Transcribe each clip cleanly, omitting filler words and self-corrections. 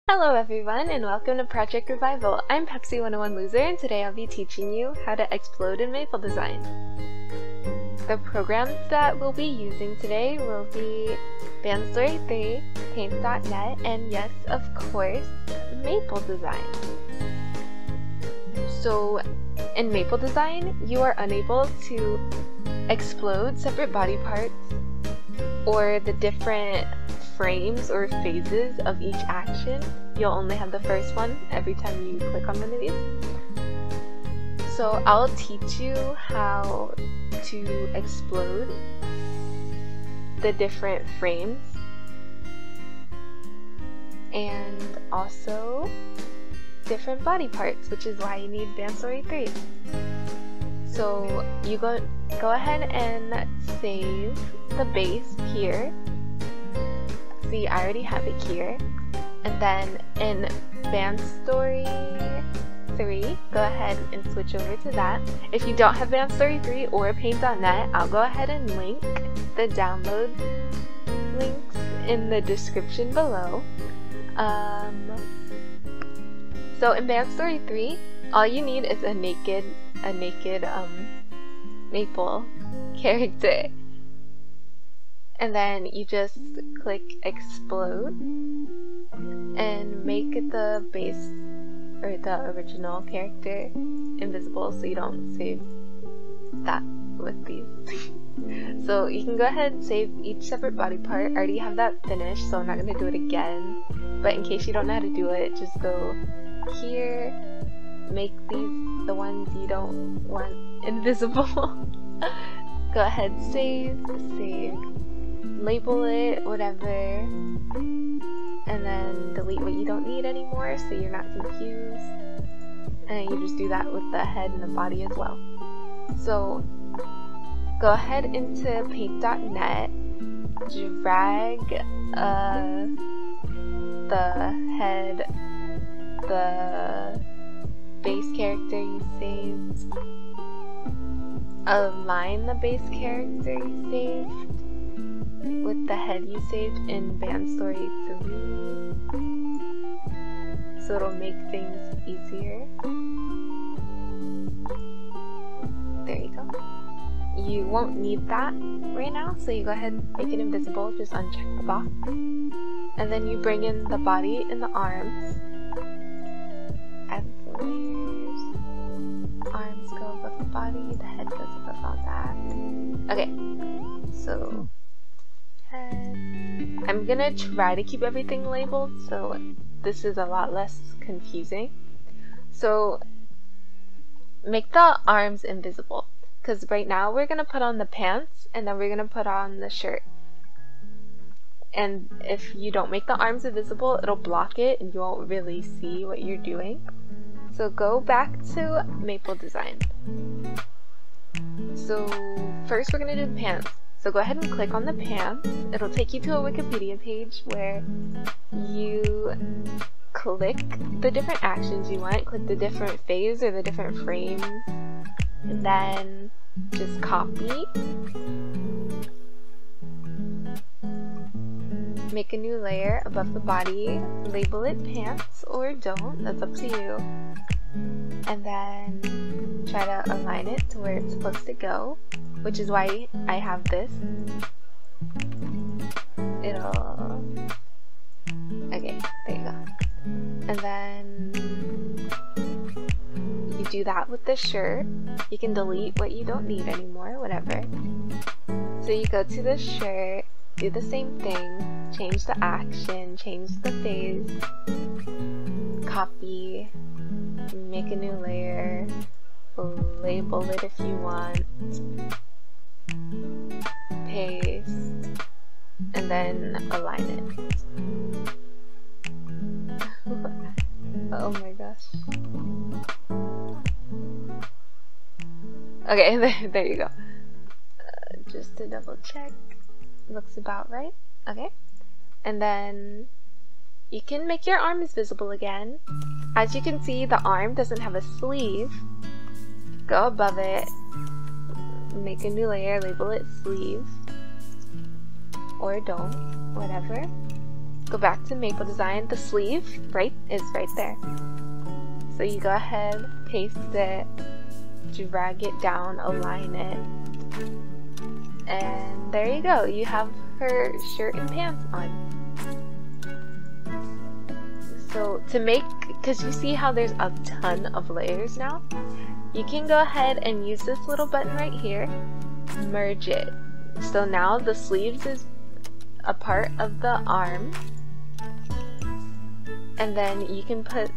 Hello everyone and welcome to Project Revival. I'm Pepsi 101 Loser and today I'll be teaching you how to explode in MapleDesign. The programs that we'll be using today will be BannedStory 3, Paint.net, and yes, of course, MapleDesign. So in MapleDesign, you are unable to explode separate body parts or the different frames or phases of each action. You'll only have the first one every time you click on one of these. So I'll teach you how to explode the different frames and also different body parts, which is why you need BannedStory 3. So you go ahead and save the base here. See, I already have it here. And then in BannedStory 3, go ahead and switch over to that. If you don't have BannedStory 3 or Paint.net, I'll go ahead and link the download links in the description below. So in BannedStory 3, all you need is a naked maple character. And then you just click explode and make the base or the original character invisible so you don't save that with these. So you can go ahead and save each separate body part. I already have that finished, so I'm not going to do it again. But in case you don't know how to do it, just go here, make these the ones you don't want invisible. Go ahead, save, label it, whatever, and then delete what you don't need anymore so you're not confused. And you just do that with the head and the body as well. So go ahead into Paint.net, drag the head, the base character you saved, align the base character you saved with the head you saved in BannedStory 3, so it'll make things easier. There you go. You won't need that right now, so you go ahead and make it invisible, just uncheck the box. And then you bring in the body and the arms. Add the layers. Arms go above the body, the head goes above all that. Okay, so I'm gonna try to keep everything labeled so this is a lot less confusing. So make the arms invisible, because right now we're gonna put on the pants and then we're gonna put on the shirt. And if you don't make the arms invisible, it'll block it and you won't really see what you're doing. So go back to MapleDesign. So first we're gonna do the pants. So go ahead and click on the pants. It'll take you to a Wikipedia page where you click the different actions you want, click the different phase or the different frames, and then just copy, make a new layer above the body, label it pants or don't, that's up to you, and then try to align it to where it's supposed to go, which is why I have this. Okay, there you go. And then you do that with the shirt. You can delete what you don't need anymore, whatever. So you go to the shirt, do the same thing, change the action, change the phase, copy, make a new layer, label it if you want, paste, and then align it. Oh my gosh. Okay, there you go. Just to double check, looks about right. Okay, and then you can make your arms visible again. As you can see, the arm doesn't have a sleeve. Go above it, make a new layer, label it sleeve, or don't, whatever. go back to Maple Design. The sleeve is right there. So you go ahead, paste it, drag it down, align it, and there you go. You have her shirt and pants on. So to make, because you see how there's a ton of layers now, you can go ahead and use this little button right here, merge it. So now the sleeves is a part of the arm, and then you can put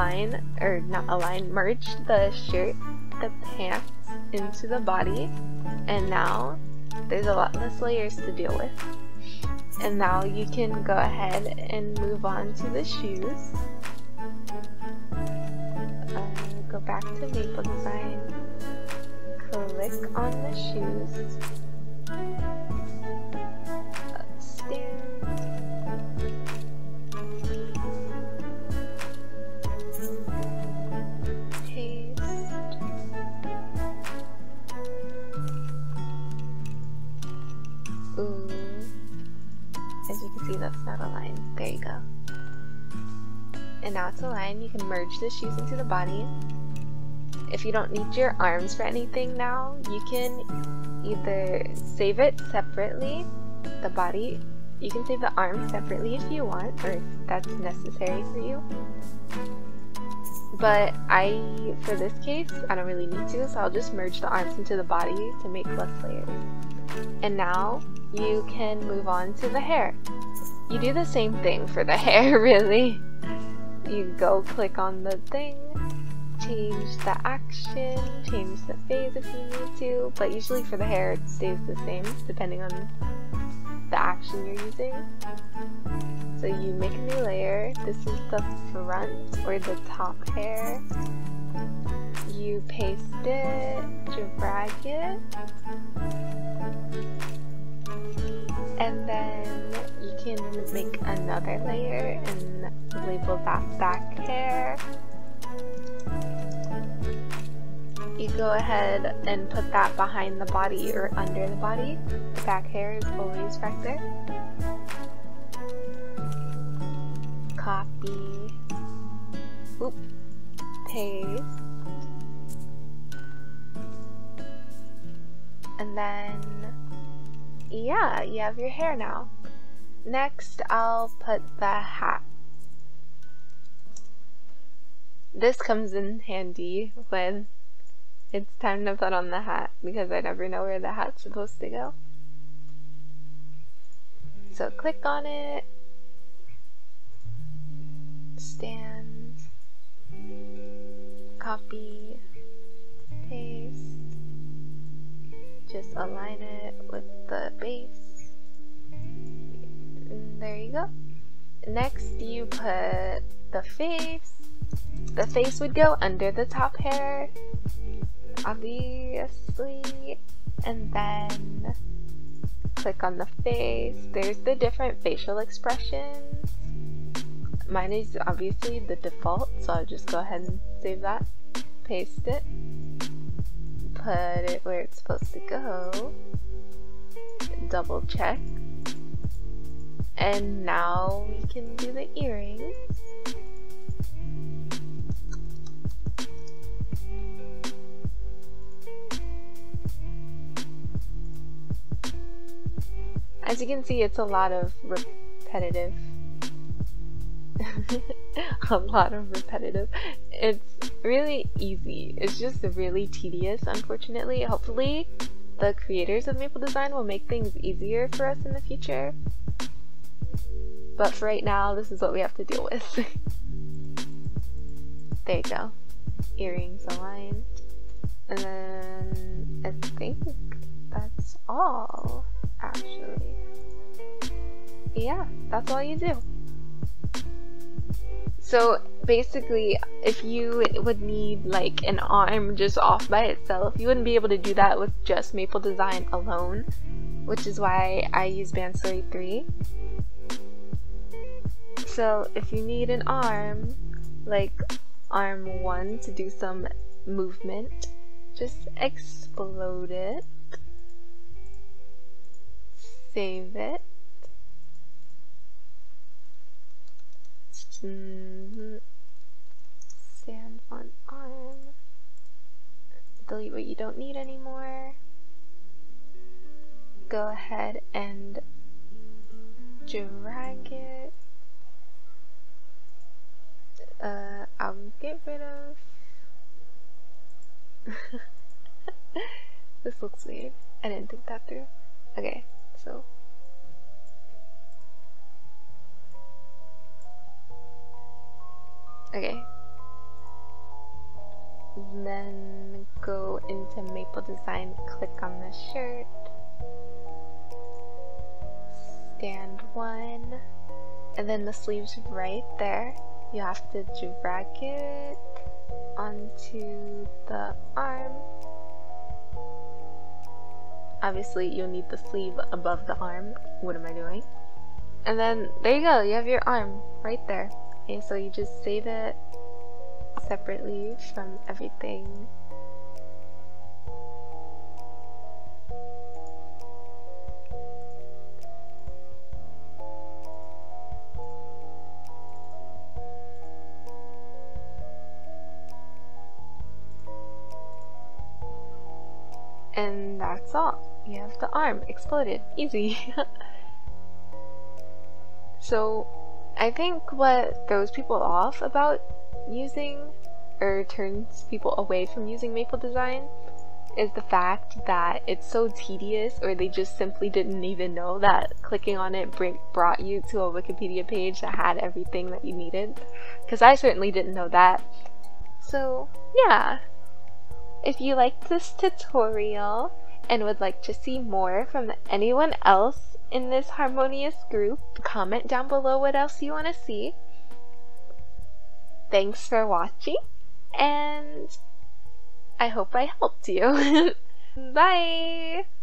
merge the shirt, the pants into the body, and now there's a lot less layers to deal with. And now you can go ahead and move on to the shoes. Go back to Maple Design, click on the shoes, stand, paste, ooh, as you can see that's not aligned, there you go. And now it's aligned. You can merge the shoes into the body. If you don't need your arms for anything now, you can either save it separately, the body. You can save the arms separately if you want, or if that's necessary for you. But for this case, I don't really need to, so I'll just merge the arms into the body to make less layers. And now you can move on to the hair. You do the same thing for the hair, really. You go click on the thing, change the action, change the phase if you need to, but usually for the hair it stays the same depending on the action you're using. So you make a new layer. This is the front or the top hair. You paste it, drag it, and then you can make another layer and label that back hair. You go ahead and put that behind the body or under the body. The back hair is always right there. Copy, paste, and then yeah, you have your hair now. Next, I'll put the hat. This comes in handy when it's time to put on the hat, because I never know where the hat's supposed to go. So click on it, stand, copy, paste, just align it with the base, and there you go. Next you put the face. The face would go under the top hair, obviously, and then click on the face. There's the different facial expressions. Mine is obviously the default, so I'll just go ahead and save that, paste it, put it where it's supposed to go, double check, and now we can do the earrings. As you can see, it's a lot of repetitive. It's really easy. It's just really tedious, unfortunately. Hopefully, the creators of Maple Design will make things easier for us in the future. But for right now, this is what we have to deal with. There you go. Earrings aligned. And then I think that's all, actually. Yeah, that's all you do. So basically, if you would need like an arm just off by itself, you wouldn't be able to do that with just Maple Design alone, which is why I use BannedStory 3. So if you need an arm, like arm 1 to do some movement, just explode it, save it, Stand on arm. Delete what you don't need anymore. Go ahead and drag it. I'll get rid of this looks weird. I didn't think that through. Okay, so okay. Then go into Maple Design, click on the shirt, stand one, and then the sleeves right there. You have to drag it onto the arm. Obviously you'll need the sleeve above the arm. What am I doing? And then there you go, you have your arm right there. And so you just save it separately from everything. And that's all. You have the arm exploded. Easy. So I think what throws people off about using, or turns people away from using Maple Design, is the fact that it's so tedious, or they just simply didn't even know that clicking on it brought you to a Wikipedia page that had everything that you needed. Because I certainly didn't know that. So yeah. If you liked this tutorial and would like to see more from anyone else in this harmonious group, comment down below what else you want to see. Thanks for watching, and I hope I helped you. Bye!